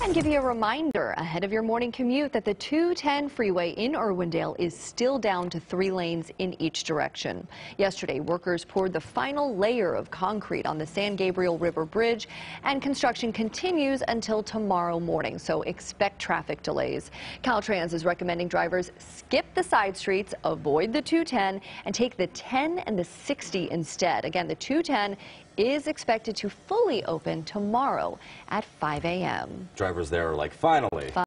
And give you a reminder ahead of your morning commute that the 210 freeway in Irwindale is still down to 3 lanes in each direction. Yesterday, workers poured the final layer of concrete on the San Gabriel River Bridge, and construction continues until tomorrow morning, so expect traffic delays. Caltrans is recommending drivers skip the side streets, avoid the 210, and take the 10 and the 60 instead. Again, the 210 is expected to fully open tomorrow at 5 a.m. Drivers there are like, finally.